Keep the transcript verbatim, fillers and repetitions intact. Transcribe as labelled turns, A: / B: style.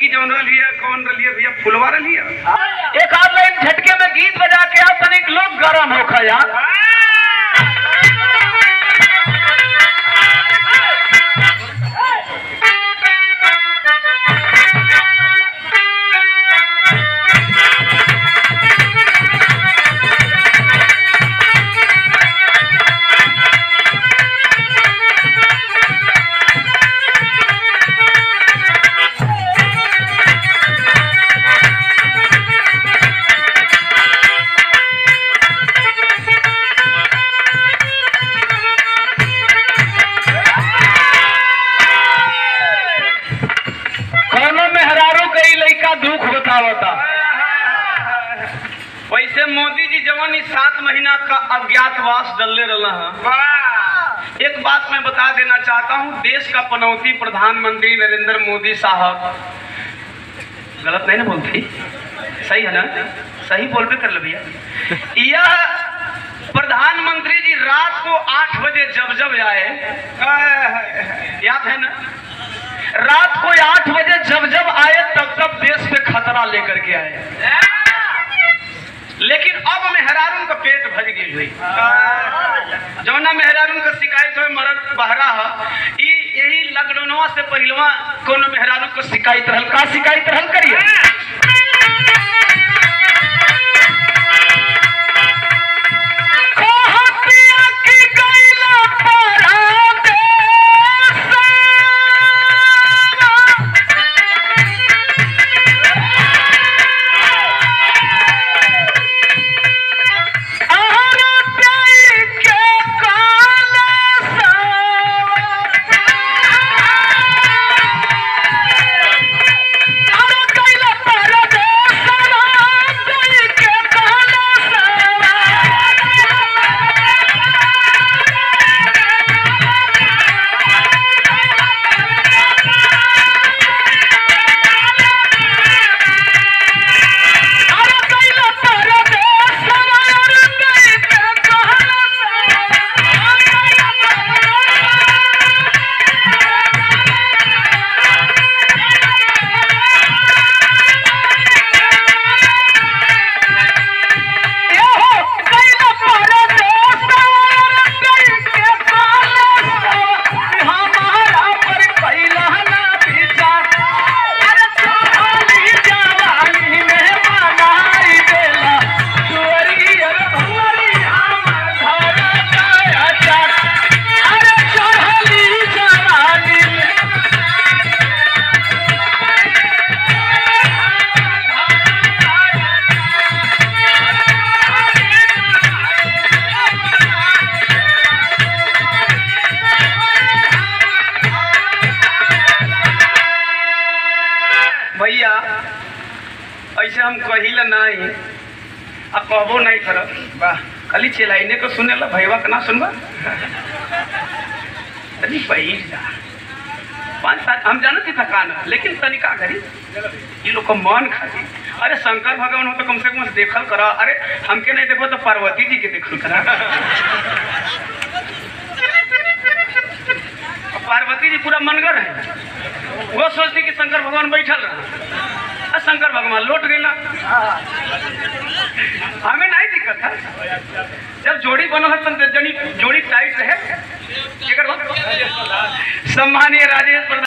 A: लड़की जौन रही है कौन रही है भैया फुलवा रही है। एक आध लाइन झटके में गीत बजा के आप तनिक लोग गरम होखा यार। दुख बतावता वैसे मोदी जी जवान इस सात महीना का अज्ञातवास डलले रहा। एक बात मैं बता देना चाहता हूं, देश का पनौती प्रधानमंत्री नरेंद्र मोदी साहब, गलत नहीं ना बोलती, सही है ना, सही बोल पे कर लो भैया। यह प्रधानमंत्री जी रात को आठ बजे जब जब आए, याद है ना, रात को आठ बजे जब जब आए तब तब देश पे खतरा लेकर के आए। लेकिन अब मेहरारून का पेट भर गई हुई, जौना मेहरारून का शिकायत हो मरद बहरा है, यही लॉकडाउनवा से पहलवा कोनो मेहरारून का शिकायत रहल, का शिकायत रहल करिए। भैया ऐसे हम कहिला नहीं आ कहबो नहीं करब, वाह खाली चिल्लाइने को सुने ला, भैया का ना सुनबा तनी पहिल जा पाँच सात हम जानते थकान, लेकिन तनिका करी ये लोग को मन खाती। अरे शंकर भगवान हो तो कम से कम देखल करा, अरे हमके नहीं देखो तो पार्वती जी के देखल करा। पार्वती जी पूरा मनगर है, वो सोचती कि शंकर भगवान बैठल रहा, शंकर भगवान लौट गए ना, हमें नहीं दिक्कत है। जब जोड़ी बनो है तो जोड़ी टाइट रहे। सम्मानीय राजेश